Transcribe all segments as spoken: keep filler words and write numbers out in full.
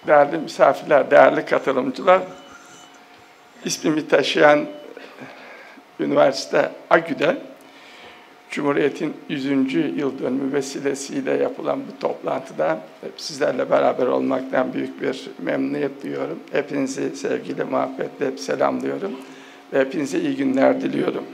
Değerli misafirler, değerli katılımcılar, ismimi taşıyan üniversite AGÜ'de Cumhuriyet'in yüzüncü yıl dönümü vesilesiyle yapılan bu toplantıda hep sizlerle beraber olmaktan büyük bir memnuniyet duyuyorum. Hepinizi sevgiyle, muhabbetle selamlıyorum ve hepinize iyi günler diliyorum.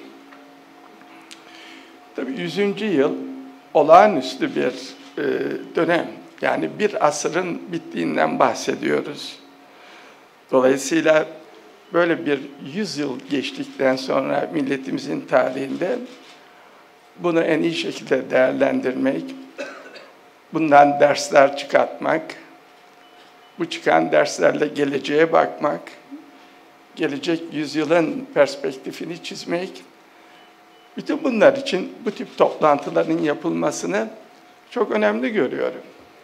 Tabii yüzüncü yıl olağanüstü bir e, dönem. Yani bir asırın bittiğinden bahsediyoruz. Dolayısıyla böyle bir yüz yıl geçtikten sonra milletimizin tarihinde bunu en iyi şekilde değerlendirmek, bundan dersler çıkartmak, bu çıkan derslerle geleceğe bakmak, gelecek yüzyılın perspektifini çizmek, bütün bunlar için bu tip toplantıların yapılmasını çok önemli görüyorum.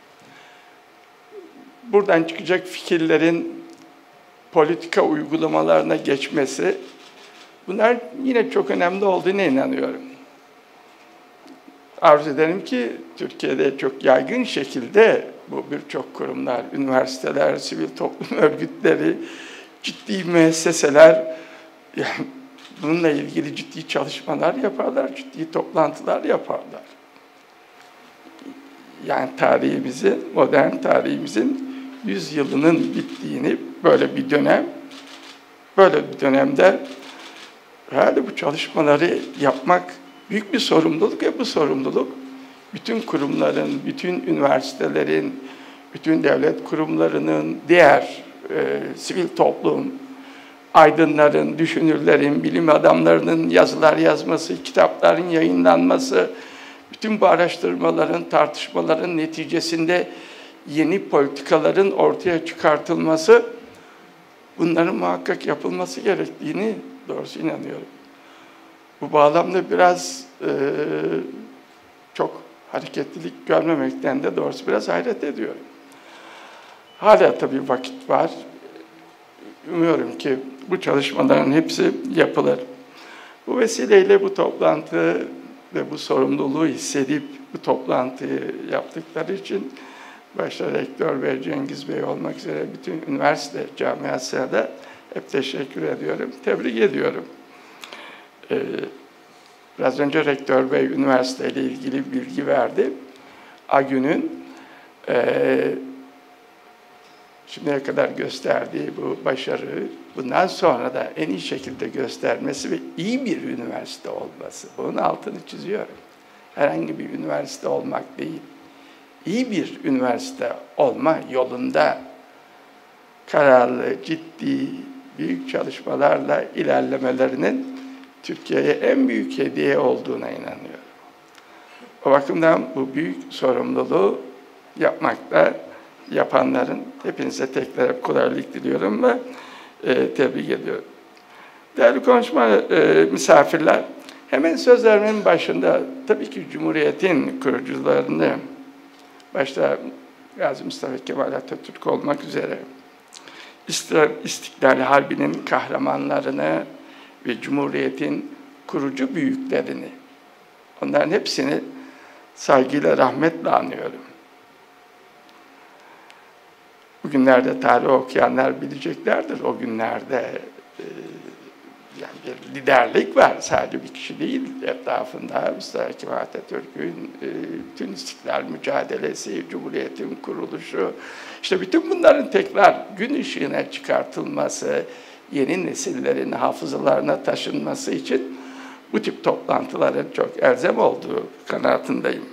Buradan çıkacak fikirlerin politika uygulamalarına geçmesi, bunlar yine çok önemli olduğuna inanıyorum. Arzu ederim ki Türkiye'de çok yaygın şekilde bu birçok kurumlar, üniversiteler, sivil toplum örgütleri, ciddi müesseseler yani bununla ilgili ciddi çalışmalar yaparlar, ciddi toplantılar yaparlar. Yani tarihimizin, modern tarihimizin yüz yılının bittiğini böyle bir dönem, böyle bir dönemde herhalde bu çalışmaları yapmak büyük bir sorumluluk ve bu sorumluluk bütün kurumların, bütün üniversitelerin, bütün devlet kurumlarının, diğer e, sivil toplum, aydınların, düşünürlerin, bilim adamlarının yazılar yazması, kitapların yayınlanması, bütün bu araştırmaların, tartışmaların neticesinde yeni politikaların ortaya çıkartılması, bunların muhakkak yapılması gerektiğini doğrusu inanıyorum. Bu bağlamda biraz e, çok hareketlilik görmemekten de doğrusu biraz hayret ediyorum. Hala tabii vakit var. Umuyorum ki bu çalışmaların hepsi yapılır. Bu vesileyle bu toplantı ve bu sorumluluğu hissedip bu toplantıyı yaptıkları için başta Rektör Bey, Cengiz Bey olmak üzere bütün üniversite camiasına da hep teşekkür ediyorum, tebrik ediyorum. Ee, biraz önce Rektör Bey üniversiteyle ilgili bilgi verdi. AGÜ'nün e, şimdiye kadar gösterdiği bu başarıyı bundan sonra da en iyi şekilde göstermesi ve iyi bir üniversite olması. Bunun altını çiziyorum. Herhangi bir üniversite olmak değil. İyi bir üniversite olma yolunda kararlı, ciddi, büyük çalışmalarla ilerlemelerinin Türkiye'ye en büyük hediye olduğuna inanıyorum. O bakımdan bu büyük sorumluluğu yapmakta yapanların hepinize tekrar hep kolaylık diliyorum ve e, tebrik ediyorum. Değerli konuşma e, misafirler, hemen sözlerimin başında tabii ki Cumhuriyet'in kurucularını, başta Gazi Mustafa Kemal Atatürk olmak üzere İstiklal Harbi'nin kahramanlarını ve Cumhuriyet'in kurucu büyüklerini, onların hepsini saygıyla, rahmetle anıyorum. Bugünlerde tarih okuyanlar bileceklerdir. O günlerde e, yani bir liderlik var. Sadece bir kişi değil etrafında. Mustafa Kemal Atatürk'ün e, bütün istiklal mücadelesi, Cumhuriyet'in kuruluşu, işte bütün bunların tekrar gün ışığına çıkartılması, yeni nesillerin hafızalarına taşınması için bu tip toplantıların çok elzem olduğu kanaatindeyim.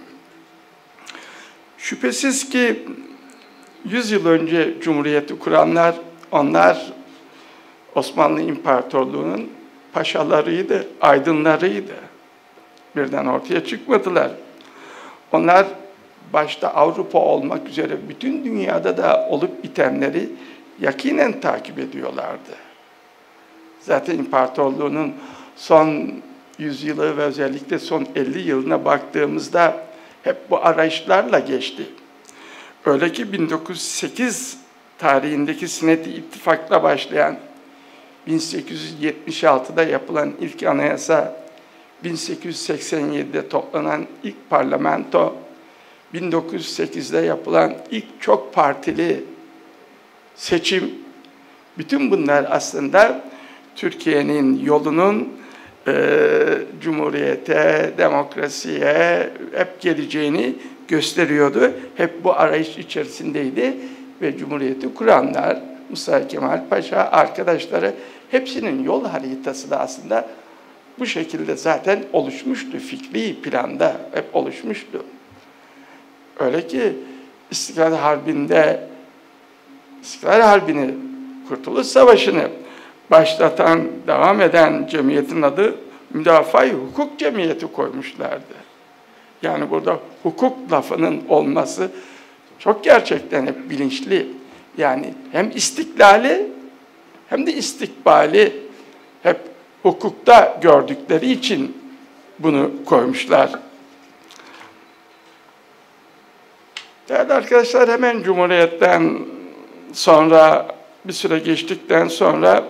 Şüphesiz ki yüz yıl önce Cumhuriyeti kuranlar, onlar Osmanlı İmparatorluğu'nun paşalarıydı, aydınlarıydı. Birden ortaya çıkmadılar. Onlar başta Avrupa olmak üzere bütün dünyada da olup bitenleri yakinen takip ediyorlardı. Zaten imparatorluğunun son yüzyılı ve özellikle son elli yılına baktığımızda hep bu arayışlarla geçti. Öyle ki bin dokuz yüz sekiz tarihindeki Sünnet-i İttifak'la başlayan, bin sekiz yüz yetmiş altıda yapılan ilk anayasa, bin sekiz yüz seksen yedide toplanan ilk parlamento, bin dokuz yüz sekizde yapılan ilk çok partili seçim, bütün bunlar aslında Türkiye'nin yolunun e, cumhuriyete, demokrasiye hep geleceğini gösteriyordu. Hep bu arayış içerisindeydi ve Cumhuriyeti kuranlar, Mustafa Kemal Paşa, arkadaşları, hepsinin yol haritası da aslında bu şekilde zaten oluşmuştu. Fikri planda hep oluşmuştu. Öyle ki İstiklal Harbi'nde, İstiklal Harbi'ni, Kurtuluş Savaşı'nı başlatan, devam eden cemiyetin adı Müdafaa-i Hukuk Cemiyeti koymuşlardı. Yani burada hukuk lafının olması çok gerçekten hep bilinçli. Yani hem istiklali hem de istikbali hep hukukta gördükleri için bunu koymuşlar. Değerli arkadaşlar, hemen Cumhuriyet'ten sonra, bir süre geçtikten sonra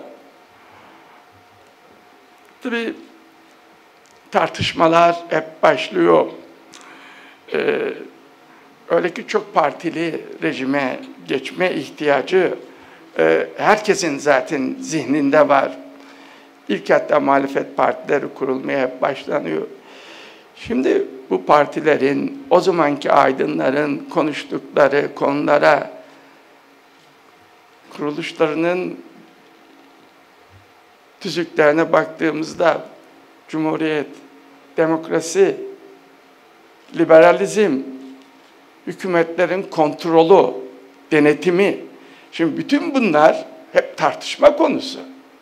tabii tartışmalar hep başlıyor. Ee, öyle ki çok partili rejime geçme ihtiyacı e, herkesin zaten zihninde var. İlk hatta muhalefet partileri kurulmaya başlanıyor. Şimdi bu partilerin, o zamanki aydınların konuştukları konulara, kuruluşlarının tüzüklerine baktığımızda Cumhuriyet, demokrasi, liberalizm, hükümetlerin kontrolü, denetimi, şimdi bütün bunlar hep tartışma konusu.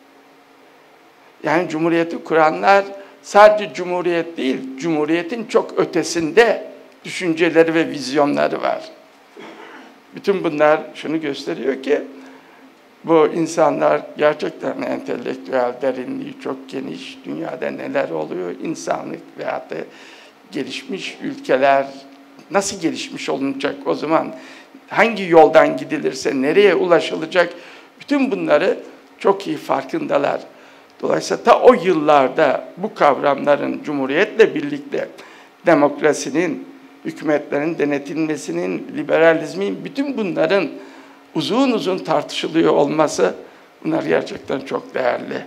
Yani Cumhuriyeti kuranlar sadece Cumhuriyet değil, Cumhuriyet'in çok ötesinde düşünceleri ve vizyonları var. Bütün bunlar şunu gösteriyor ki, bu insanlar gerçekten entelektüel derinliği çok geniş, dünyada neler oluyor, insanlık veyahut da gelişmiş ülkeler nasıl gelişmiş olunacak o zaman, hangi yoldan gidilirse nereye ulaşılacak, bütün bunları çok iyi farkındalar. Dolayısıyla ta o yıllarda bu kavramların Cumhuriyet'le birlikte demokrasinin, hükümetlerin denetilmesinin, liberalizmin, bütün bunların uzun uzun tartışılıyor olması, bunlar gerçekten çok değerli.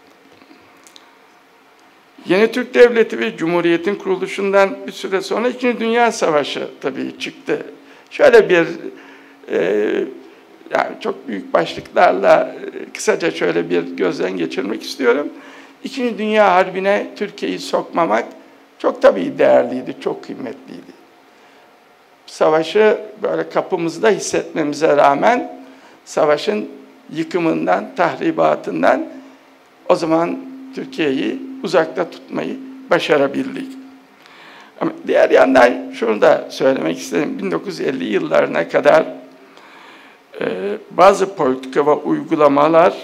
Yeni Türk Devleti ve Cumhuriyet'in kuruluşundan bir süre sonra İkinci Dünya Savaşı tabii çıktı. Şöyle bir, e, yani çok büyük başlıklarla e, kısaca şöyle bir gözden geçirmek istiyorum. İkinci Dünya Harbi'ne Türkiye'yi sokmamak çok tabii değerliydi, çok kıymetliydi. Savaşı böyle kapımızda hissetmemize rağmen savaşın yıkımından, tahribatından o zaman Türkiye'yi uzakta tutmayı başarabildik. Ama diğer yandan şunu da söylemek istedim. bin dokuz yüz elli yıllarına kadar e, bazı politika ve uygulamaların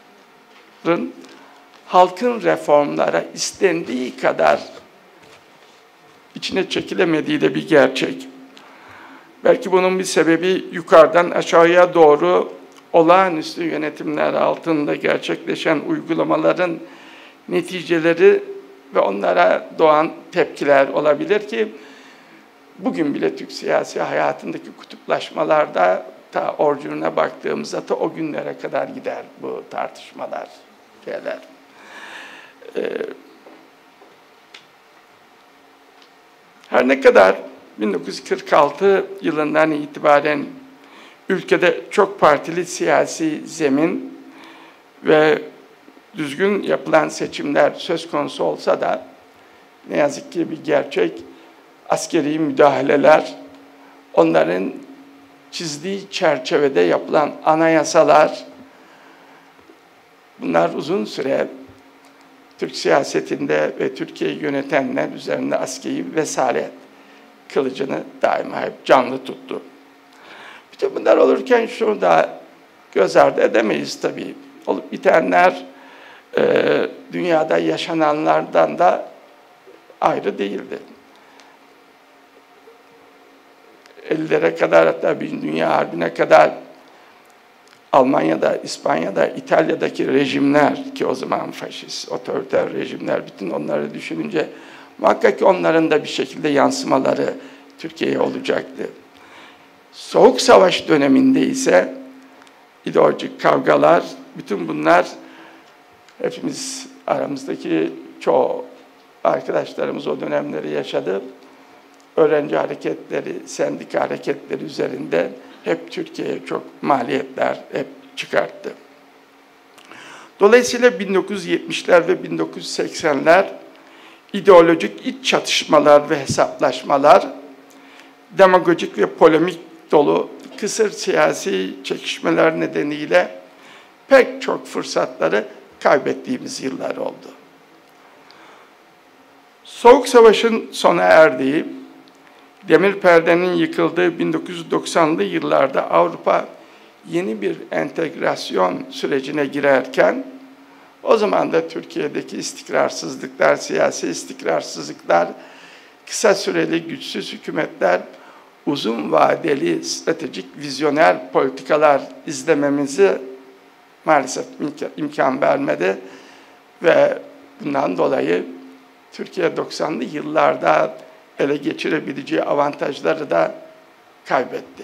halkın reformlara istendiği kadar içine çekilemediği de bir gerçek. Belki bunun bir sebebi yukarıdan aşağıya doğru olağanüstü yönetimler altında gerçekleşen uygulamaların neticeleri ve onlara doğan tepkiler olabilir ki bugün bile Türk siyasi hayatındaki kutuplaşmalarda ta orijinine baktığımızda ta o günlere kadar gider bu tartışmalar, şeyler. Ee, her ne kadar bin dokuz yüz kırk altı yılından itibaren ülkede çok partili siyasi zemin ve düzgün yapılan seçimler söz konusu olsa da ne yazık ki bir gerçek, askeri müdahaleler, onların çizdiği çerçevede yapılan anayasalar, bunlar uzun süre Türk siyasetinde ve Türkiye'yi yönetenler üzerinde askeri vesalet kılıcını daima hep canlı tuttu. Bütün bunlar olurken şunu da göz ardı edemeyiz tabii. Olup bitenler e, dünyada yaşananlardan da ayrı değildi. ellilere kadar, hatta bir Dünya Harbi'ne kadar Almanya'da, İspanya'da, İtalya'daki rejimler ki o zaman faşist, otoriter rejimler, bütün onları düşününce muhakkak ki onların da bir şekilde yansımaları Türkiye'ye olacaktı. Soğuk Savaş döneminde ise ideolojik kavgalar, bütün bunlar hepimiz aramızdaki çoğu arkadaşlarımız o dönemleri yaşadı. Öğrenci hareketleri, sendika hareketleri üzerinde hep Türkiye'ye çok maliyetler hep çıkarttı. Dolayısıyla bin dokuz yüz yetmişler ve bin dokuz yüz seksenler ideolojik iç çatışmalar ve hesaplaşmalar, demagojik ve polemik dolu kısır siyasi çekişmeler nedeniyle pek çok fırsatları kaybettiğimiz yıllar oldu. Soğuk Savaş'ın sona erdiği, demir perdenin yıkıldığı bin dokuz yüz doksanlı yıllarda Avrupa yeni bir entegrasyon sürecine girerken, o zaman da Türkiye'deki istikrarsızlıklar, siyasi istikrarsızlıklar, kısa süreli güçsüz hükümetler, uzun vadeli stratejik vizyoner politikalar izlememizi maalesef imkan vermedi ve bundan dolayı Türkiye doksanlı yıllarda ele geçirebileceği avantajları da kaybetti.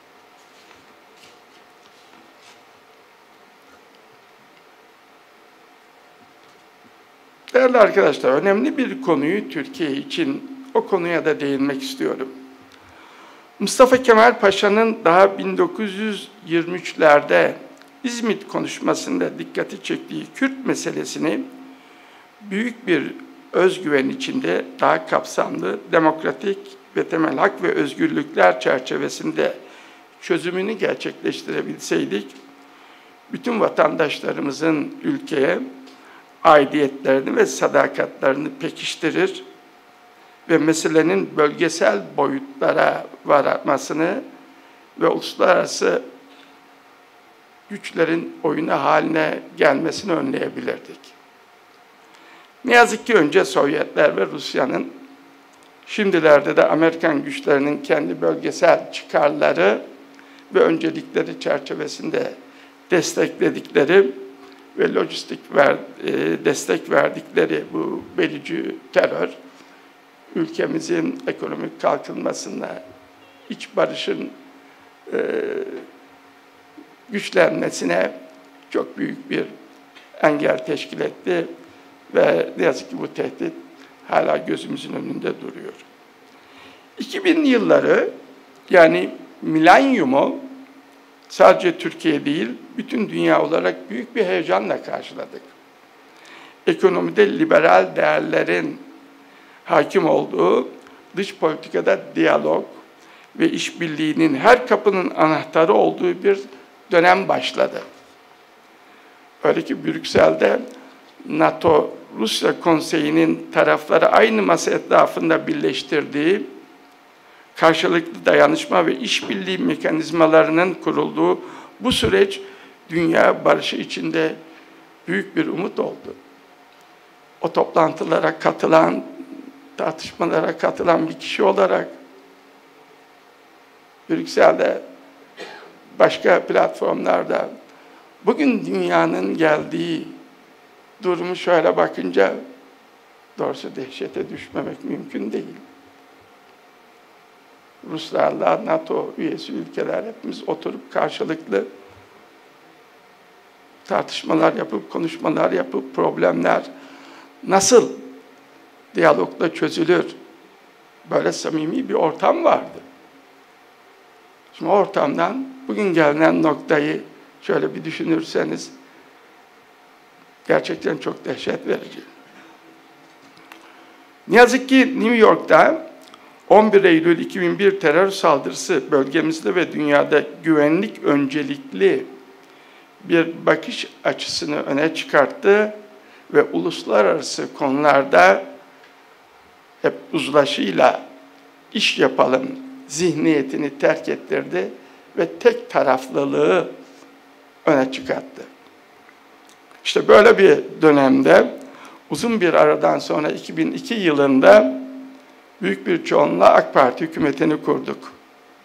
Değerli arkadaşlar, önemli bir konuyu Türkiye için, o konuya da değinmek istiyorum. Mustafa Kemal Paşa'nın daha bin dokuz yüz yirmi üçlerde İzmit konuşmasında dikkati çektiği Kürt meselesini büyük bir özgüven içinde daha kapsamlı, demokratik ve temel hak ve özgürlükler çerçevesinde çözümünü gerçekleştirebilseydik, bütün vatandaşlarımızın ülkeye aidiyetlerini ve sadakatlerini pekiştirir ve meselenin bölgesel boyutlara varmasını ve uluslararası güçlerin oyunu haline gelmesini önleyebilirdik. Ne yazık ki önce Sovyetler ve Rusya'nın, şimdilerde de Amerikan güçlerinin kendi bölgesel çıkarları ve öncelikleri çerçevesinde destekledikleri ve lojistik ver, e, destek verdikleri bu belici terör, ülkemizin ekonomik kalkınmasına, iç barışın e, güçlenmesine çok büyük bir engel teşkil etti ve ne yazık ki bu tehdit hala gözümüzün önünde duruyor. iki binli yılları, yani milenyumu sadece Türkiye değil, bütün dünya olarak büyük bir heyecanla karşıladık. Ekonomide liberal değerlerin hakim olduğu, dış politikada diyalog ve işbirliğinin her kapının anahtarı olduğu bir dönem başladı. Öyle ki Brüksel'de NATO-Rusya Konseyi'nin tarafları aynı masa etrafında birleştirdiği, karşılıklı dayanışma ve işbirliği mekanizmalarının kurulduğu bu süreç dünya barışı içinde büyük bir umut oldu. O toplantılara katılan, tartışmalara katılan bir kişi olarak Brüksel'de, başka platformlarda bugün dünyanın geldiği durumu şöyle bakınca doğrusu dehşete düşmemek mümkün değil. Ruslarla NATO üyesi ülkeler hepimiz oturup karşılıklı tartışmalar yapıp, konuşmalar yapıp problemler nasıl diyalogla çözülür? Böyle samimi bir ortam vardı. Şimdi o ortamdan bugün gelinen noktayı şöyle bir düşünürseniz gerçekten çok dehşet verici. Ne yazık ki New York'ta on bir Eylül iki bin bir terör saldırısı bölgemizde ve dünyada güvenlik öncelikli bir bakış açısını öne çıkarttı ve uluslararası konularda hep uzlaşıyla iş yapalım zihniyetini terk ettirdi ve tek taraflılığı öne çıkarttı. İşte böyle bir dönemde uzun bir aradan sonra iki bin iki yılında büyük bir çoğunluğa AK Parti hükümetini kurduk.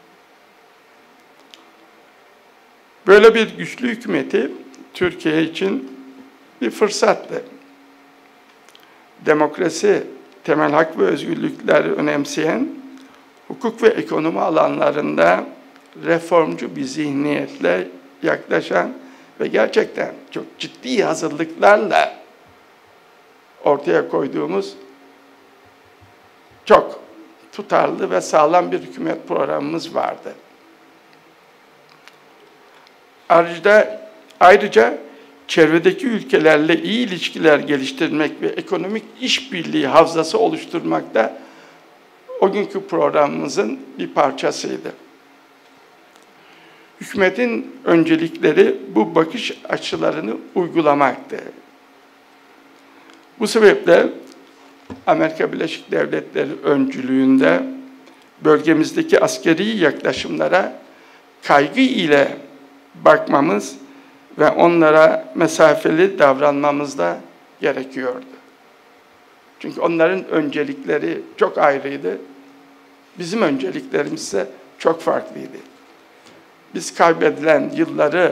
Böyle bir güçlü hükümeti Türkiye için bir fırsattı. Demokrasi, temel hak ve özgürlükleri önemseyen, hukuk ve ekonomi alanlarında reformcu bir zihniyetle yaklaşan ve gerçekten çok ciddi hazırlıklarla ortaya koyduğumuz çok tutarlı ve sağlam bir hükümet programımız vardı. Ayrıca, ayrıca çevredeki ülkelerle iyi ilişkiler geliştirmek ve ekonomik işbirliği havzası oluşturmak da o günkü programımızın bir parçasıydı. Hükümetin öncelikleri bu bakış açılarını uygulamaktı. Bu sebeple Amerika Birleşik Devletleri öncülüğünde bölgemizdeki askeri yaklaşımlara kaygı ile bakmamız ve onlara mesafeli davranmamız da gerekiyordu. Çünkü onların öncelikleri çok ayrıydı. Bizim önceliklerimiz ise çok farklıydı. Biz kaybedilen yılları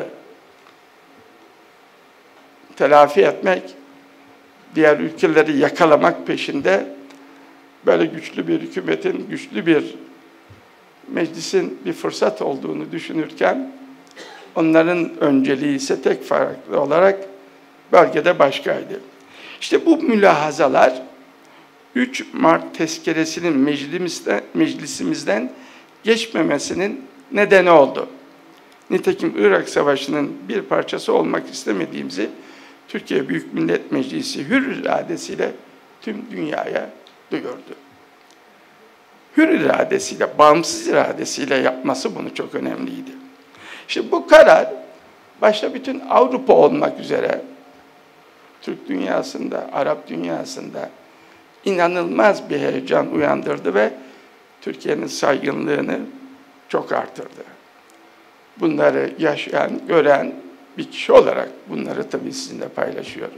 telafi etmek, diğer ülkeleri yakalamak peşinde böyle güçlü bir hükümetin, güçlü bir meclisin bir fırsat olduğunu düşünürken onların önceliği ise tek farklı olarak bölgede başkaydı. İşte bu mülahazalar üç Mart tezkeresinin meclisimizden, meclisimizden geçmemesinin nedeni oldu. Nitekim Irak Savaşı'nın bir parçası olmak istemediğimizi Türkiye Büyük Millet Meclisi hür iradesiyle tüm dünyaya duyurdu. Hür iradesiyle, bağımsız iradesiyle yapması bunu çok önemliydi. İşte bu karar başta bütün Avrupa olmak üzere Türk dünyasında, Arap dünyasında inanılmaz bir heyecan uyandırdı ve Türkiye'nin saygınlığını çok artırdı. Bunları yaşayan, gören bir kişi olarak bunları tabii sizinle paylaşıyorum.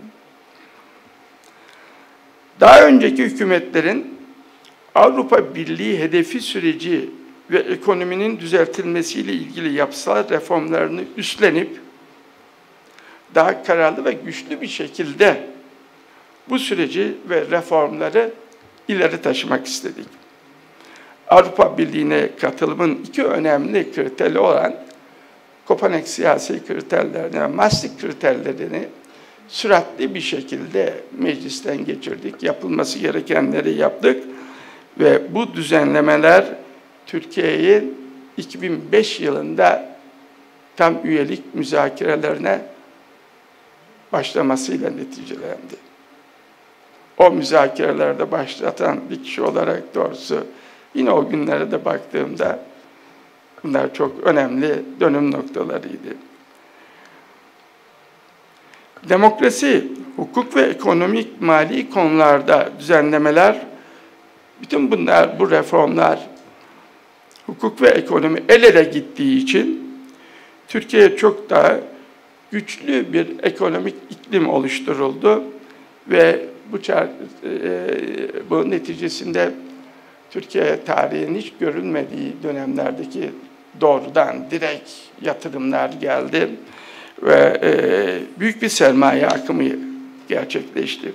Daha önceki hükümetlerin Avrupa Birliği hedefi süreci ve ekonominin düzeltilmesiyle ilgili yapısal reformlarını üstlenip daha kararlı ve güçlü bir şekilde bu süreci ve reformları ileri taşımak istedik. Avrupa Birliği'ne katılımın iki önemli kriteri olan Kopenhag siyasi kriterlerini ve Maastricht kriterlerini süratli bir şekilde meclisten geçirdik. Yapılması gerekenleri yaptık ve bu düzenlemeler Türkiye'yi iki bin beş yılında tam üyelik müzakerelerine başlamasıyla neticelendi. O müzakerelerde başlatan bir kişi olarak doğrusu yine o günlere de baktığımda bunlar çok önemli dönüm noktalarıydı. Demokrasi, hukuk ve ekonomik mali konularda düzenlemeler, bütün bunlar, bu reformlar hukuk ve ekonomi el ele gittiği için Türkiye'ye çok daha güçlü bir ekonomik iklim oluşturuldu ve bu, e, bu neticesinde Türkiye tarihinin hiç görülmediği dönemlerdeki doğrudan direkt yatırımlar geldi ve e, büyük bir sermaye akımı gerçekleşti.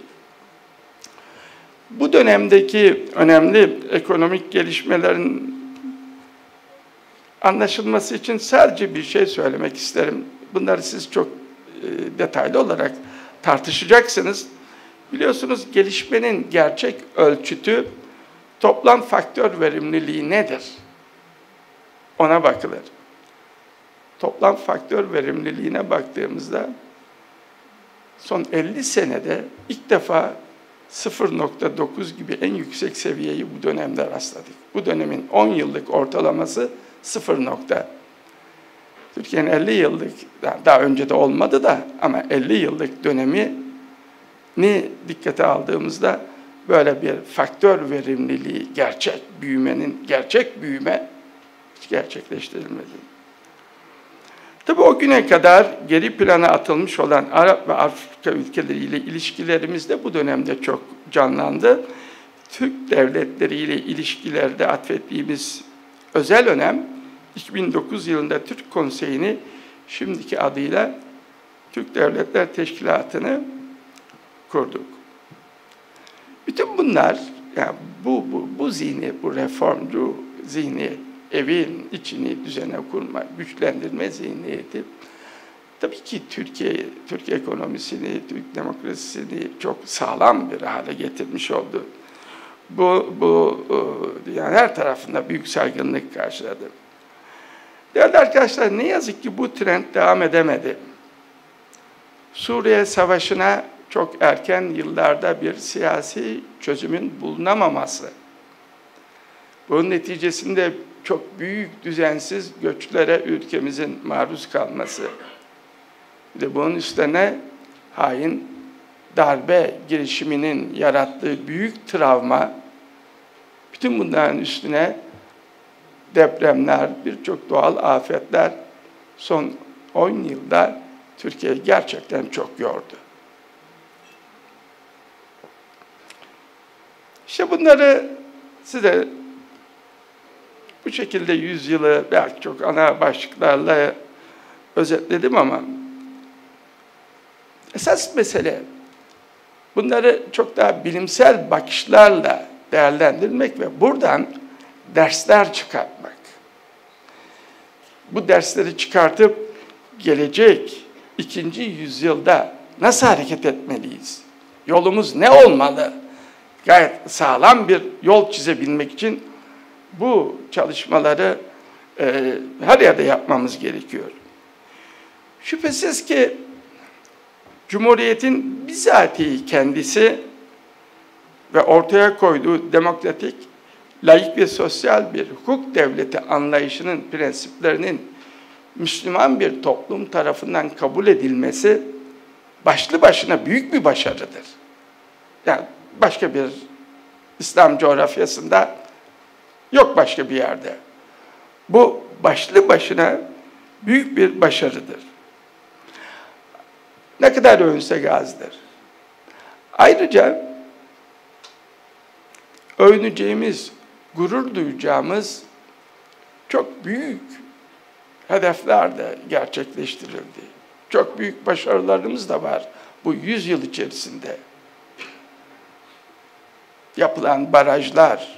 Bu dönemdeki önemli ekonomik gelişmelerin anlaşılması için sadece bir şey söylemek isterim. Bunları siz çok e, detaylı olarak tartışacaksınız. Biliyorsunuz gelişmenin gerçek ölçütü toplam faktör verimliliği nedir? Ona bakılır. Toplam faktör verimliliğine baktığımızda son elli senede ilk defa sıfır nokta dokuz gibi en yüksek seviyeyi bu dönemde rastladık. Bu dönemin on yıllık ortalaması sıfır nokta. Türkiye'nin elli yıllık, daha önce de olmadı da ama elli yıllık dönemini dikkate aldığımızda böyle bir faktör verimliliği, gerçek büyümenin, gerçek büyüme hiç gerçekleştirilmedi. Tabii o güne kadar geri plana atılmış olan Arap ve Afrika ülkeleriyle ilişkilerimiz de bu dönemde çok canlandı. Türk devletleriyle ilişkilerde atfettiğimiz özel önem, iki bin dokuz yılında Türk Konseyi'ni şimdiki adıyla Türk Devletler Teşkilatı'nı kurduk. Bütün bunlar, yani bu, bu, bu zihni, bu reformcu zihni, evin içini düzene kurma, güçlendirme zihniyeti tabii ki Türkiye, Türk ekonomisini, Türk demokrasisini çok sağlam bir hale getirmiş oldu. Bu, bu yani her tarafında büyük saygınlık karşıladı. Değerli arkadaşlar, ne yazık ki bu trend devam edemedi. Suriye Savaşı'na çok erken yıllarda bir siyasi çözümün bulunamaması, bunun neticesinde çok büyük düzensiz göçlere ülkemizin maruz kalması, bir de bunun üstüne hain darbe girişiminin yarattığı büyük travma, bütün bunların üstüne depremler, birçok doğal afetler son on yılda Türkiye gerçekten çok yordu. İşte bunları size bu şekilde yüzyılı belki çok ana başlıklarla özetledim ama esas mesele bunları çok daha bilimsel bakışlarla değerlendirmek ve buradan dersler çıkartmak. Bu dersleri çıkartıp gelecek ikinci yüzyılda nasıl hareket etmeliyiz? Yolumuz ne olmalı? Gayet sağlam bir yol çizebilmek için bu çalışmaları e, her yerde yapmamız gerekiyor. Şüphesiz ki Cumhuriyet'in bizatihi kendisi ve ortaya koyduğu demokratik, laik ve sosyal bir hukuk devleti anlayışının prensiplerinin Müslüman bir toplum tarafından kabul edilmesi başlı başına büyük bir başarıdır. Yani başka bir İslam coğrafyasında yok, başka bir yerde. Bu başlı başına büyük bir başarıdır. Ne kadar övünsek azdır. Ayrıca övüneceğimiz, gurur duyacağımız çok büyük hedefler de gerçekleştirildi. Çok büyük başarılarımız da var bu yüzyıl içerisinde. Yapılan barajlar,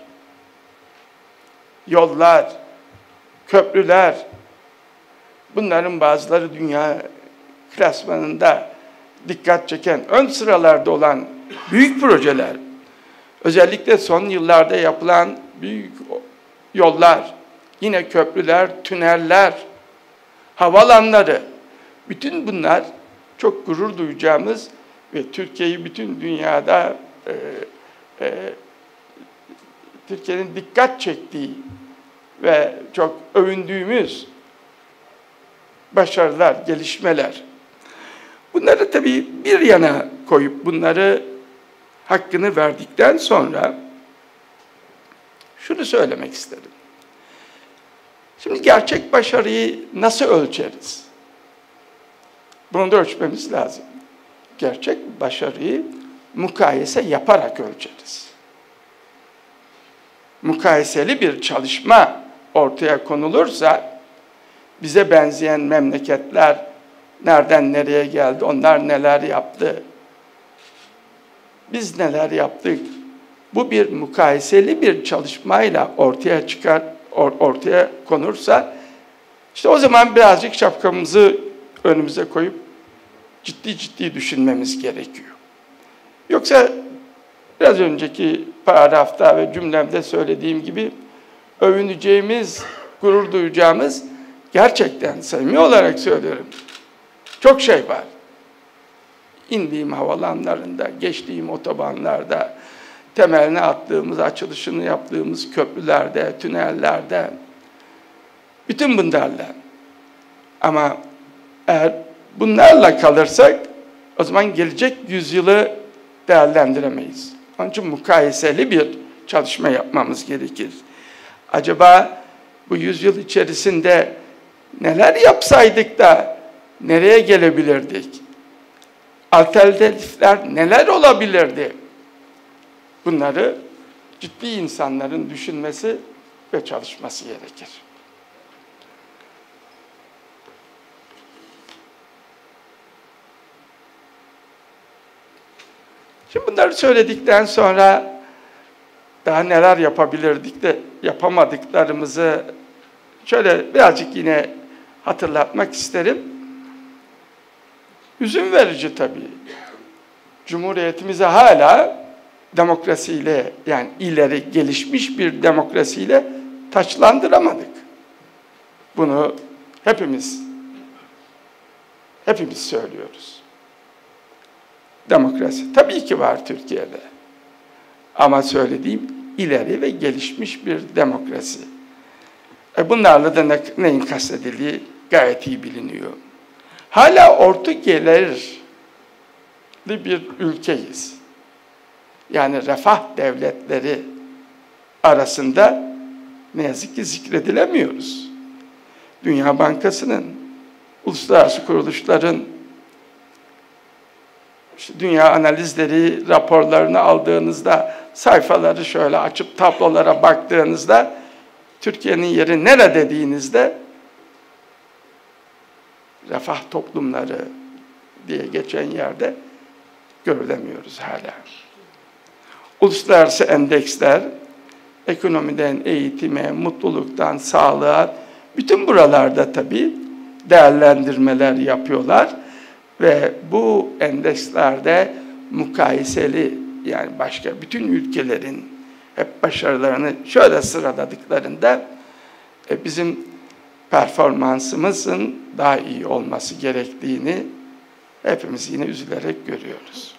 yollar, köprüler, bunların bazıları dünya klasmanında dikkat çeken, ön sıralarda olan büyük projeler, özellikle son yıllarda yapılan büyük yollar, yine köprüler, tüneller, havalanları, bütün bunlar çok gurur duyacağımız ve Türkiye'yi bütün dünyada e, e, Türkiye'nin dikkat çektiği ve çok övündüğümüz başarılar, gelişmeler. Bunları tabii bir yana koyup bunları hakkını verdikten sonra şunu söylemek isterim. Şimdi gerçek başarıyı nasıl ölçeriz? Bunu da ölçmemiz lazım. Gerçek başarıyı mukayese yaparak ölçeriz. Mukayeseli bir çalışma ortaya konulursa, bize benzeyen memleketler nereden nereye geldi, onlar neler yaptı, biz neler yaptık, bu bir mukayeseli bir çalışmayla ortaya çıkar, or, ortaya konursa, işte o zaman birazcık şapkamızı önümüze koyup ciddi ciddi düşünmemiz gerekiyor. Yoksa biraz önceki paragrafta ve cümlemde söylediğim gibi övüneceğimiz, gurur duyacağımız, gerçekten samimi olarak söylüyorum, çok şey var. İndiğim havalanlarında, geçtiğim otobanlarda, temeline attığımız, açılışını yaptığımız köprülerde, tünellerde, bütün bunlarla. Ama eğer bunlarla kalırsak, o zaman gelecek yüzyılı değerlendiremeyiz. Onun için mukayeseli bir çalışma yapmamız gerekir. Acaba bu yüzyıl içerisinde neler yapsaydık da nereye gelebilirdik? Alternatifler neler olabilirdi? Bunları ciddi insanların düşünmesi ve çalışması gerekir. Şimdi bunları söyledikten sonra daha neler yapabilirdik de yapamadıklarımızı şöyle birazcık yine hatırlatmak isterim. Hüzün verici tabii. Cumhuriyetimizi hala demokrasiyle, yani ileri gelişmiş bir demokrasiyle taçlandıramadık. Bunu hepimiz, hepimiz söylüyoruz. Demokrasi tabii ki var Türkiye'de. Ama söylediğim ileri ve gelişmiş bir demokrasi. E bunlarla da ne, neyin kastedildiği gayet iyi biliniyor. Hala orta gelirli bir ülkeyiz. Yani refah devletleri arasında ne yazık ki zikredilemiyoruz. Dünya Bankası'nın, uluslararası kuruluşların, işte dünya analizleri, raporlarını aldığınızda, sayfaları şöyle açıp tablolara baktığınızda, Türkiye'nin yeri nerede dediğinizde, refah toplumları diye geçen yerde görülemiyoruz hala. Uluslararası endeksler, ekonomiden eğitime, mutluluktan sağlığa, bütün buralarda tabii değerlendirmeler yapıyorlar ve bu endekslerde mukayeseli, yani başka bütün ülkelerin hep başarılarını şöyle sıraladıklarında e, bizim performansımızın daha iyi olması gerektiğini hepimiz yine üzülerek görüyoruz.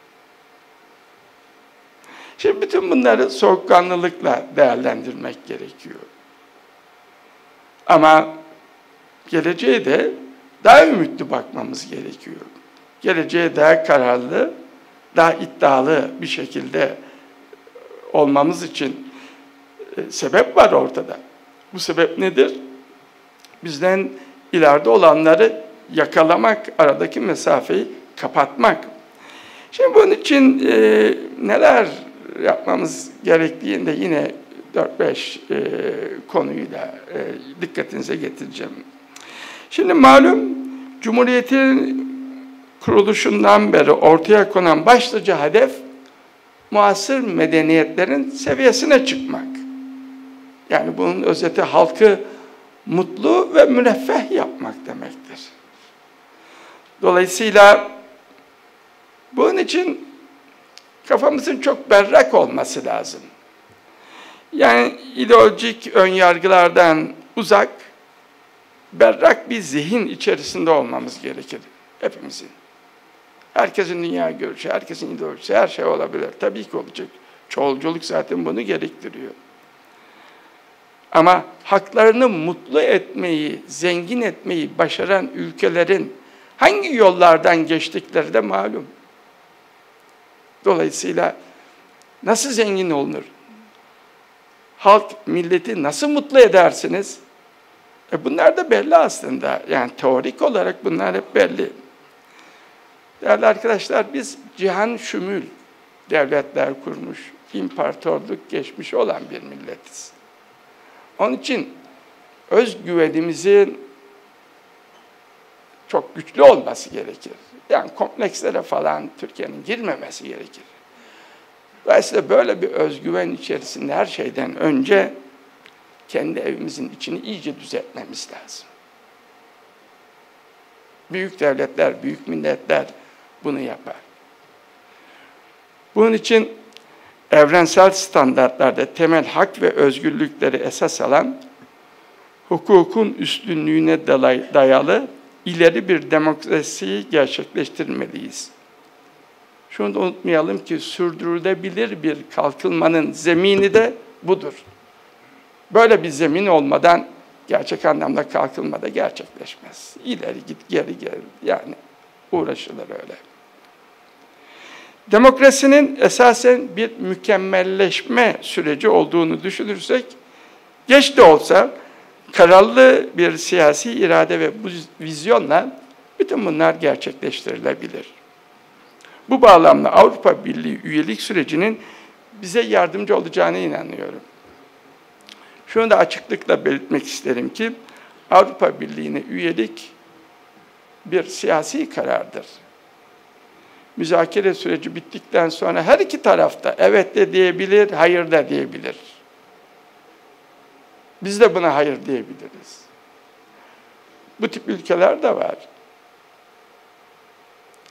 Şimdi bütün bunları soğukkanlılıkla değerlendirmek gerekiyor. Ama geleceğe de daha ümitli bakmamız gerekiyor. Geleceğe daha kararlı, daha iddialı bir şekilde olmamız için e, sebep var ortada. Bu sebep nedir? Bizden ileride olanları yakalamak, aradaki mesafeyi kapatmak. Şimdi bunun için e, neler yapmamız gerektiğinde yine dört beş e, konuyla e, dikkatinize getireceğim. Şimdi malum Cumhuriyet'in kuruluşundan beri ortaya konan başlıca hedef muasır medeniyetlerin seviyesine çıkmak. Yani bunun özeti halkı mutlu ve müreffeh yapmak demektir. Dolayısıyla bunun için kafamızın çok berrak olması lazım. Yani ideolojik önyargılardan uzak, berrak bir zihin içerisinde olmamız gerekir hepimizin. Herkesin dünya görüşü, herkesin ideolojisi, her şey olabilir. Tabii ki olacak. Çoğulculuk zaten bunu gerektiriyor. Ama haklarını mutlu etmeyi, zengin etmeyi başaran ülkelerin hangi yollardan geçtikleri de malum. Dolayısıyla nasıl zengin olunur? Halk, milleti nasıl mutlu edersiniz? E bunlar da belli aslında. Yani teorik olarak bunlar hep belli. Değerli arkadaşlar, biz cihan şümül devletler kurmuş, imparatorluk geçmiş olan bir milletiz. Onun için özgüvenimizin çok güçlü olması gerekir. Yani komplekslere falan Türkiye'nin girmemesi gerekir. Dolayısıyla böyle bir özgüven içerisinde her şeyden önce kendi evimizin içini iyice düzeltmemiz lazım. Büyük devletler, büyük milletler bunu yapar. Bunun için evrensel standartlarda temel hak ve özgürlükleri esas alan, hukukun üstünlüğüne dayalı ileri bir demokrasiyi gerçekleştirmeliyiz. Şunu da unutmayalım ki sürdürülebilir bir kalkınmanın zemini de budur. Böyle bir zemin olmadan gerçek anlamda kalkınma da gerçekleşmez. İleri git, geri gel, yani uğraşılır öyle. Demokrasinin esasen bir mükemmelleşme süreci olduğunu düşünürsek, geç de olsa kararlı bir siyasi irade ve bu vizyonla bütün bunlar gerçekleştirilebilir. Bu bağlamda Avrupa Birliği üyelik sürecinin bize yardımcı olacağına inanıyorum. Şunu da açıklıkla belirtmek isterim ki, Avrupa Birliği'ne üyelik bir siyasi karardır. Müzakere süreci bittikten sonra her iki tarafta evet de diyebilir, hayır da diyebilir. Biz de buna hayır diyebiliriz. Bu tip ülkeler de var.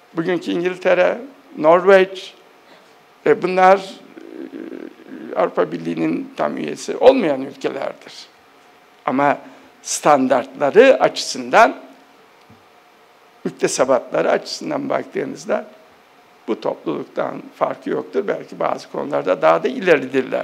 bugünkü İngiltere, Norveç, e bunlar e, Avrupa Birliği'nin tam üyesi olmayan ülkelerdir. Ama standartları açısından, müktesebatları açısından baktığınızda bu topluluktan farkı yoktur. Belki bazı konularda daha da ileridirler.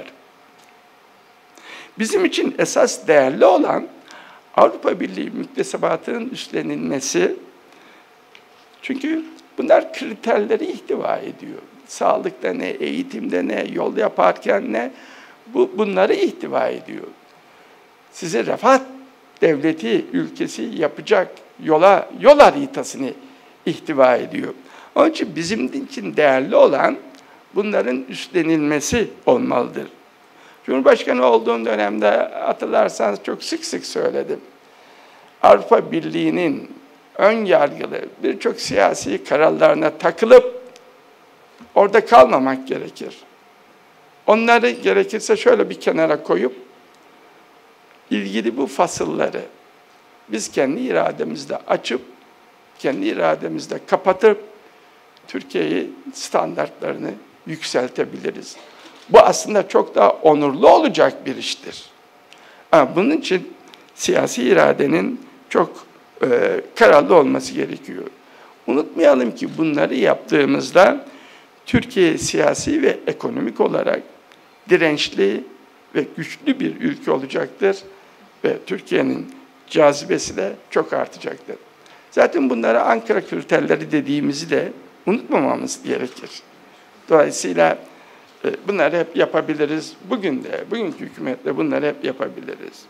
Bizim için esas değerli olan Avrupa Birliği müktesebatının üstlenilmesi. Çünkü bunlar kriterleri ihtiva ediyor. Sağlıkta ne, eğitimde ne, yol yaparken ne, bu, bunları ihtiva ediyor. Size refah devleti, ülkesi yapacak yola, yol haritasını ihtiva ediyor. Onun için bizim için değerli olan bunların üstlenilmesi olmalıdır. Cumhurbaşkanı olduğum dönemde hatırlarsanız çok sık sık söyledim. Avrupa Birliği'nin ön yargılı birçok siyasi kararlarına takılıp orada kalmamak gerekir. Onları gerekirse şöyle bir kenara koyup ilgili bu fasılları biz kendi irademizle açıp, kendi irademizle kapatıp Türkiye'yi standartlarını yükseltebiliriz. Bu aslında çok daha onurlu olacak bir iştir. Ama bunun için siyasi iradenin çok e, kararlı olması gerekiyor. Unutmayalım ki bunları yaptığımızda Türkiye siyasi ve ekonomik olarak dirençli ve güçlü bir ülke olacaktır ve Türkiye'nin cazibesi de çok artacaktır. Zaten bunlara Ankara kriterleri dediğimizi de unutmamamız gerekir. Dolayısıyla e, bunları hep yapabiliriz. Bugün de, bugünkü hükümetle bunları hep yapabiliriz.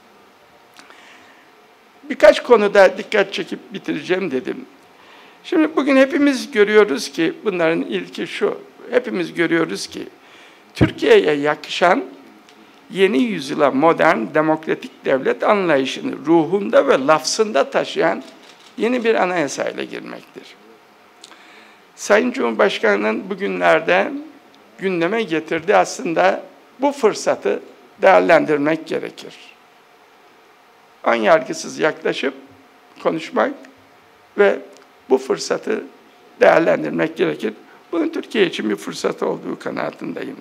Birkaç konuda dikkat çekip bitireceğim dedim. Şimdi bugün hepimiz görüyoruz ki, bunların ilki şu, hepimiz görüyoruz ki, Türkiye'ye yakışan yeni yüzyıla modern demokratik devlet anlayışını ruhunda ve lafzında taşıyan yeni bir anayasayla girmektir. Sayın Cumhurbaşkanı'nın bugünlerde gündeme getirdiği aslında bu fırsatı değerlendirmek gerekir. Ön yargısız yaklaşıp konuşmak ve bu fırsatı değerlendirmek gerekir. Bunun Türkiye için bir fırsat olduğu kanaatindeyim.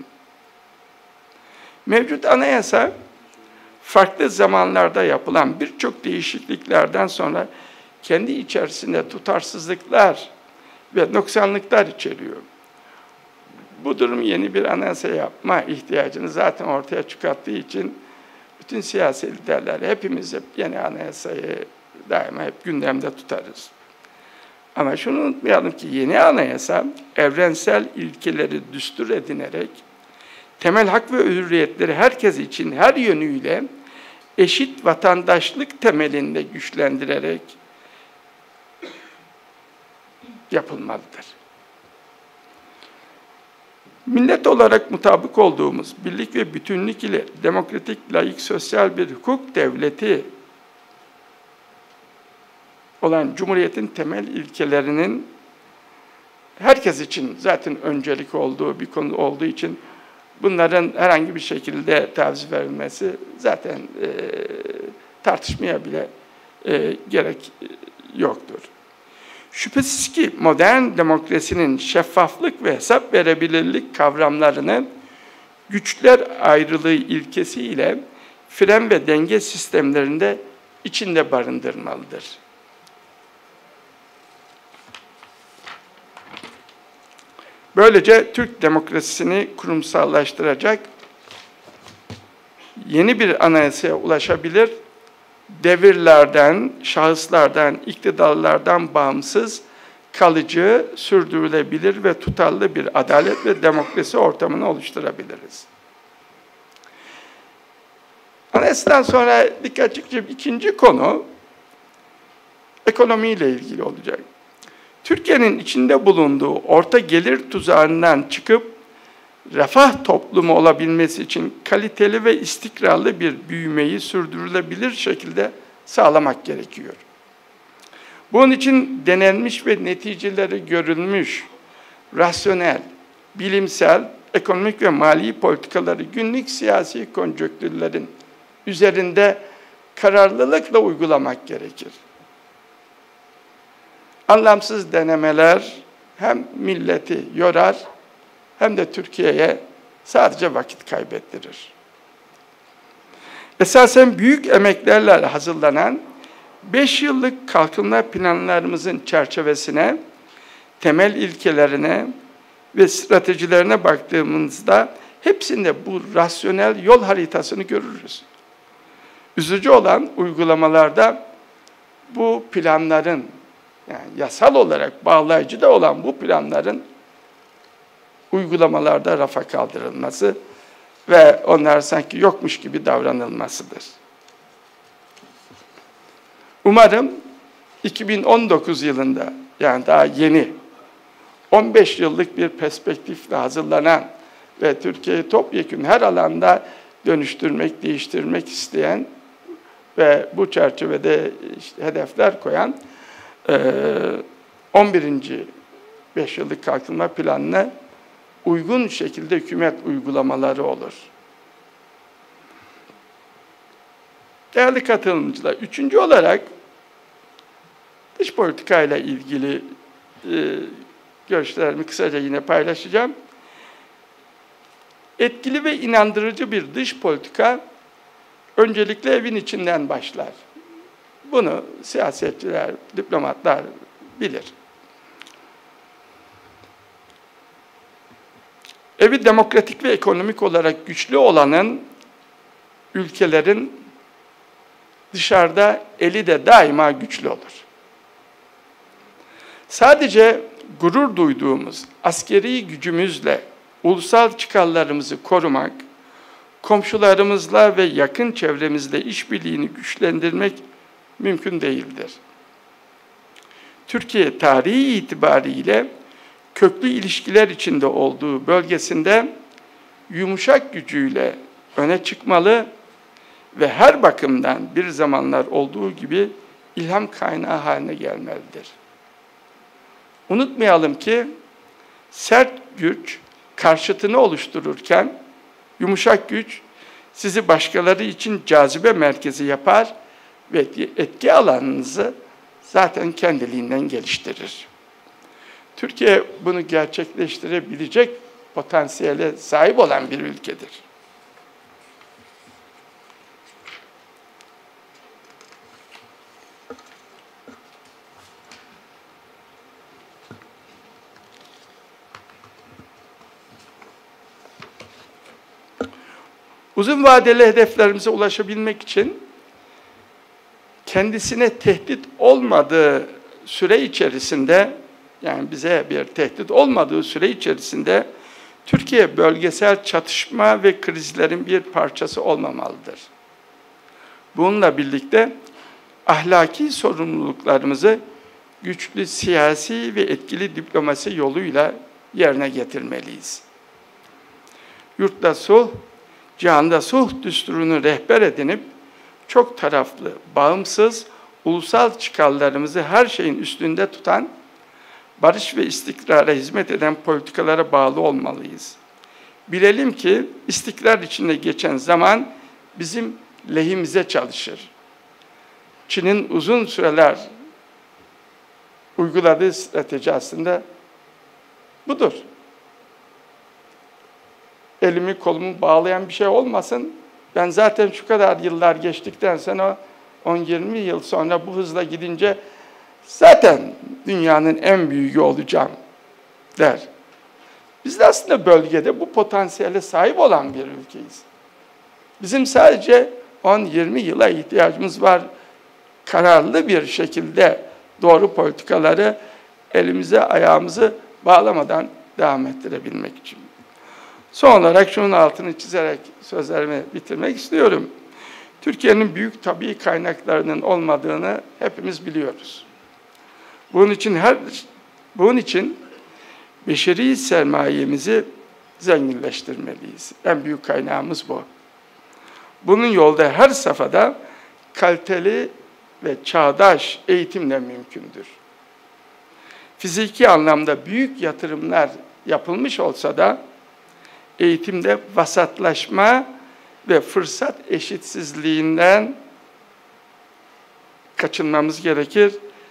Mevcut anayasa, farklı zamanlarda yapılan birçok değişikliklerden sonra kendi içerisinde tutarsızlıklar ve noksanlıklar içeriyor. Bu durum yeni bir anayasa yapma ihtiyacını zaten ortaya çıkarttığı için bütün siyasi liderler, hepimiz hep yeni anayasayı daima hep gündemde tutarız. Ama şunu unutmayalım ki yeni anayasa evrensel ilkeleri düstur edinerek temel hak ve hürriyetleri herkes için her yönüyle eşit vatandaşlık temelinde güçlendirerek yapılmalıdır. Millet olarak mutabık olduğumuz birlik ve bütünlük ile demokratik, layık, sosyal bir hukuk devleti olan Cumhuriyet'in temel ilkelerinin herkes için zaten öncelik olduğu bir konu olduğu için bunların herhangi bir şekilde taviz verilmesi zaten e, tartışmaya bile e, gerek yoktur. Şüphesiz ki modern demokrasinin şeffaflık ve hesap verebilirlik kavramlarını güçler ayrılığı ilkesiyle fren ve denge sistemlerinde içinde barındırmalıdır. Böylece Türk demokrasisini kurumsallaştıracak yeni bir anayasaya ulaşabilir, devirlerden, şahıslardan, iktidarlardan bağımsız, kalıcı, sürdürülebilir ve tutarlı bir adalet ve demokrasi ortamını oluşturabiliriz. Anayasadan sonra dikkat çekeceğim ikinci konu, ekonomiyle ilgili olacak. Türkiye'nin içinde bulunduğu orta gelir tuzağından çıkıp refah toplumu olabilmesi için kaliteli ve istikrarlı bir büyümeyi sürdürülebilir şekilde sağlamak gerekiyor. Bunun için denenmiş ve neticeleri görülmüş, rasyonel, bilimsel, ekonomik ve mali politikaları günlük siyasi konjonktürlerin üzerinde kararlılıkla uygulamak gerekir. Anlamsız denemeler hem milleti yorar hem de Türkiye'ye sadece vakit kaybettirir. Esasen büyük emeklerle hazırlanan beş yıllık kalkınma planlarımızın çerçevesine, temel ilkelerine ve stratejilerine baktığımızda hepsinde bu rasyonel yol haritasını görürüz. Üzücü olan uygulamalarda bu planların, yani yasal olarak bağlayıcı da olan bu planların uygulamalarda rafa kaldırılması ve onlar sanki yokmuş gibi davranılmasıdır. Umarım iki bin on dokuz yılında, yani daha yeni, on beş yıllık bir perspektifle hazırlanan ve Türkiye'yi topyekün her alanda dönüştürmek, değiştirmek isteyen ve bu çerçevede işte hedefler koyan on birinci beş yıllık kalkınma planına uygun şekilde hükümet uygulamaları olur. Değerli katılımcılar, üçüncü olarak dış politika ile ilgili e, görüşlerimi kısaca yine paylaşacağım. Etkili ve inandırıcı bir dış politika öncelikle evin içinden başlar. Bunu siyasetçiler, diplomatlar bilir. Evi demokratik ve ekonomik olarak güçlü olanın, ülkelerin dışarıda eli de daima güçlü olur. Sadece gurur duyduğumuz askeri gücümüzle ulusal çıkarlarımızı korumak, komşularımızla ve yakın çevremizle işbirliğini güçlendirmek mümkün değildir. Türkiye tarihi itibariyle köklü ilişkiler içinde olduğu bölgesinde yumuşak gücüyle öne çıkmalı ve her bakımdan bir zamanlar olduğu gibi ilham kaynağı haline gelmelidir. Unutmayalım ki sert güç karşıtını oluştururken yumuşak güç sizi başkaları için cazibe merkezi yapar ve etki alanınızı zaten kendiliğinden geliştirir. Türkiye bunu gerçekleştirebilecek potansiyele sahip olan bir ülkedir. Uzun vadeli hedeflerimize ulaşabilmek için kendisine tehdit olmadığı süre içerisinde, yani bize bir tehdit olmadığı süre içerisinde Türkiye bölgesel çatışma ve krizlerin bir parçası olmamalıdır. Bununla birlikte ahlaki sorumluluklarımızı güçlü siyasi ve etkili diplomasi yoluyla yerine getirmeliyiz. Yurtta sulh, cihanda sulh düsturunu rehber edinip çok taraflı, bağımsız, ulusal çıkarlarımızı her şeyin üstünde tutan, barış ve istikrara hizmet eden politikalara bağlı olmalıyız. Bilelim ki istikrar içinde geçen zaman bizim lehimize çalışır. Çin'in uzun süreler uyguladığı strateji aslında budur. Elimi kolumu bağlayan bir şey olmasın. Ben zaten şu kadar yıllar geçtikten sonra on yirmi yıl sonra bu hızla gidince zaten dünyanın en büyüğü olacağım der. Biz de aslında bölgede bu potansiyele sahip olan bir ülkeyiz. Bizim sadece on yirmi yıla ihtiyacımız var. Kararlı bir şekilde doğru politikaları elimize ayağımızı bağlamadan devam ettirebilmek için. Son olarak şunun altını çizerek sözlerimi bitirmek istiyorum. Türkiye'nin büyük tabii kaynaklarının olmadığını hepimiz biliyoruz. Bunun için her bunun için beşeri sermayemizi zenginleştirmeliyiz. En büyük kaynağımız bu. Bunun yolda her safhada kaliteli ve çağdaş eğitimle mümkündür. Fiziki anlamda büyük yatırımlar yapılmış olsa da eğitimde vasatlaşma ve fırsat eşitsizliğinden kaçınmamız gerekir.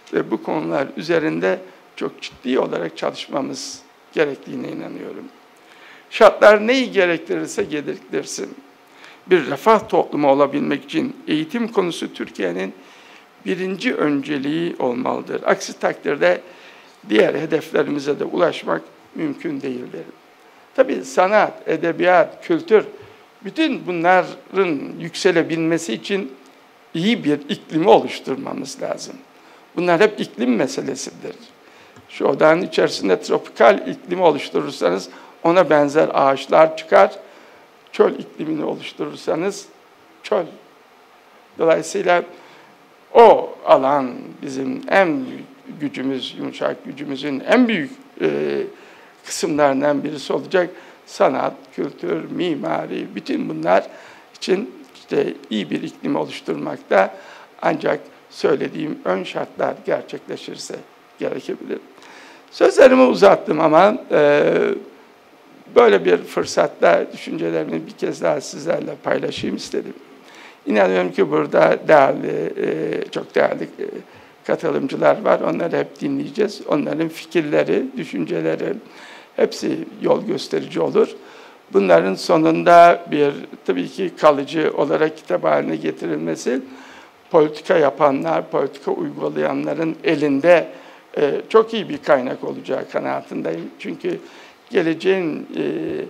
ve bu konular üzerinde çok ciddi olarak çalışmamız gerektiğine inanıyorum. Şartlar neyi gerektirirse gerektirsin. Bir refah toplumu olabilmek için eğitim konusu Türkiye'nin birinci önceliği olmalıdır. Aksi takdirde diğer hedeflerimize de ulaşmak mümkün değildir. Tabii sanat, edebiyat, kültür, bütün bunların yükselebilmesi için iyi bir iklimi oluşturmamız lazım. Bunlar hep iklim meselesidir. Şu odanın içerisinde tropikal iklimi oluşturursanız ona benzer ağaçlar çıkar. Çöl iklimini oluşturursanız çöl. Dolayısıyla o alan bizim en büyük gücümüz, yumuşak gücümüzün en büyük e, kısımlarından birisi olacak. Sanat, kültür, mimari, bütün bunlar için işte iyi bir iklim oluşturmakta ancak söylediğim ön şartlar gerçekleşirse gerekebilir. Sözlerimi uzattım ama e, böyle bir fırsatta düşüncelerimi bir kez daha sizlerle paylaşayım istedim. İnanıyorum ki burada değerli, e, çok değerli e, katılımcılar var. Onları hep dinleyeceğiz. Onların fikirleri, düşünceleri hepsi yol gösterici olur. Bunların sonunda bir tabii ki kalıcı olarak kitap haline getirilmesi politika yapanlar, politika uygulayanların elinde e, çok iyi bir kaynak olacağı kanaatindeyim. Çünkü geleceğin e,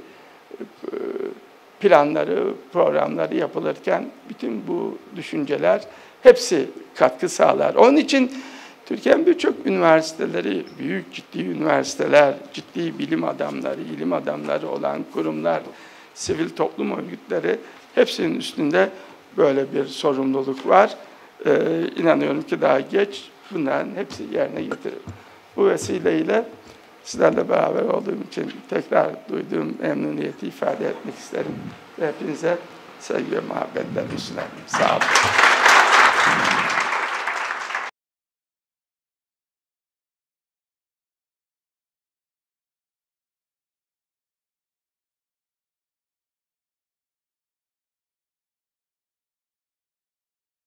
planları, programları yapılırken bütün bu düşünceler hepsi katkı sağlar. Onun için Türkiye'nin birçok üniversiteleri, büyük ciddi üniversiteler, ciddi bilim adamları, ilim adamları olan kurumlar, sivil toplum örgütleri hepsinin üstünde böyle bir sorumluluk var. Ee, inanıyorum ki daha geç bunların hepsi yerine getirir. Bu vesileyle sizlerle beraber olduğum için tekrar duyduğum memnuniyeti ifade etmek isterim. Ve hepinize sevgi ve muhabbetlerimi sunarım. Sağ olun.